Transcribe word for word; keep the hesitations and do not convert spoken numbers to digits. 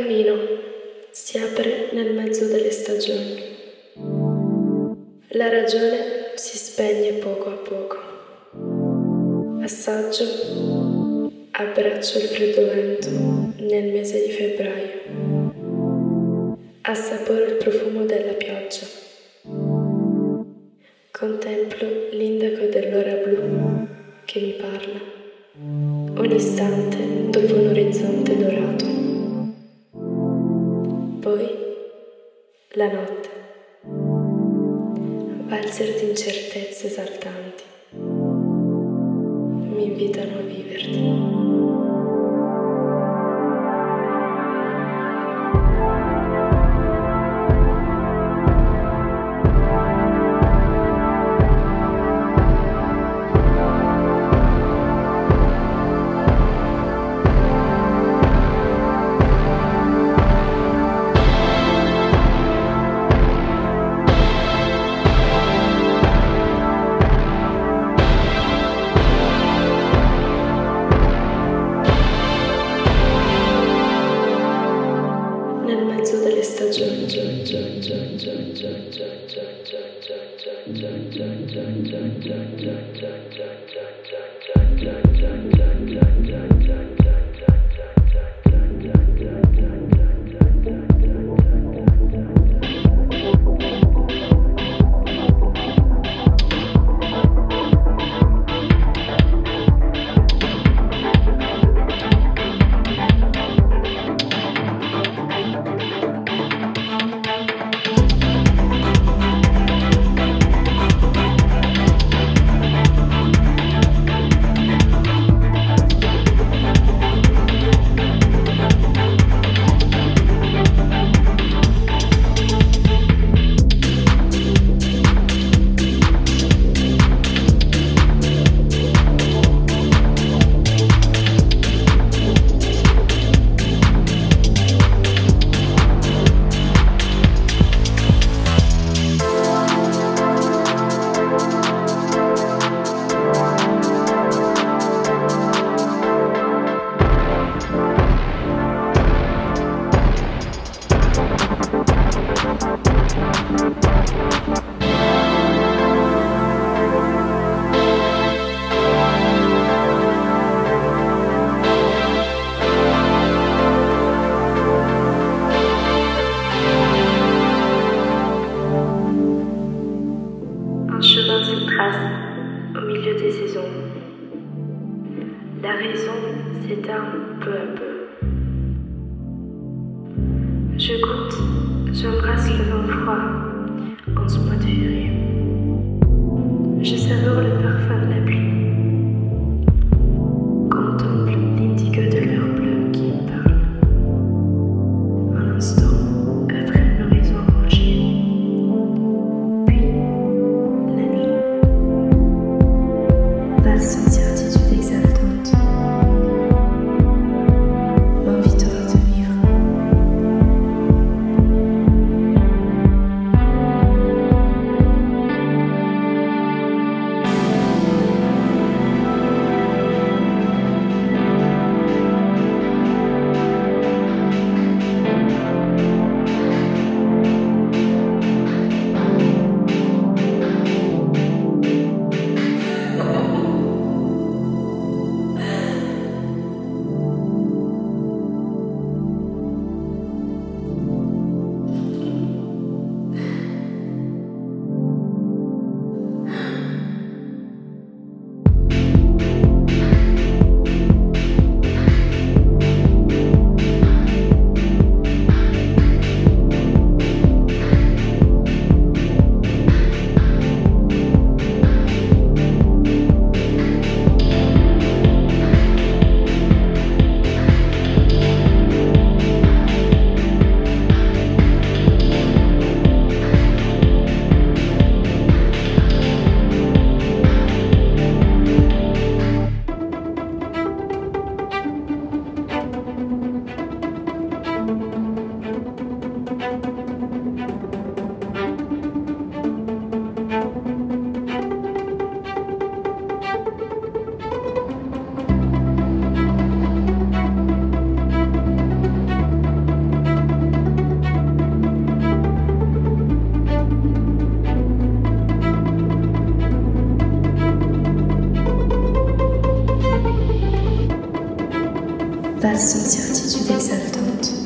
cammino si apre nel mezzo delle stagioni. La ragione si spegne poco a poco. Assaggio, abbraccio il freddo vento nel mese di febbraio. Assaporo il profumo della pioggia. Contemplo l'indaco dell'ora blu che mi parla, un istante dopo un orizzonte dorato. Poi la notte, valzer di incertezze esaltanti, mi invitano a viverti. Delle stagioni au milieu des saisons. La raison s'éteint peu à peu. Je goûte, j'embrasse le vent froid en ce mois de février. Je savoure le parfum de la pluie. Contemple l'indigo de l'heure bleue qui me parle. Un instant après un horizon orangé. Puis la nuit. Valse sans certitude exaltante. M'invitera à te vivre. false certitude exaltante.